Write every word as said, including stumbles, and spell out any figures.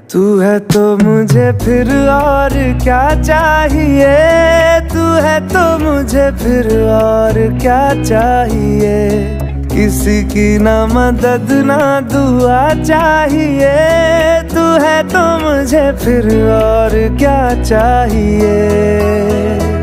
तू है तो मुझे फिर और क्या चाहिए, तू है तो मुझे फिर और क्या चाहिए। किसी की ना मदद ना दुआ चाहिए, तू है तो मुझे फिर और क्या चाहिए।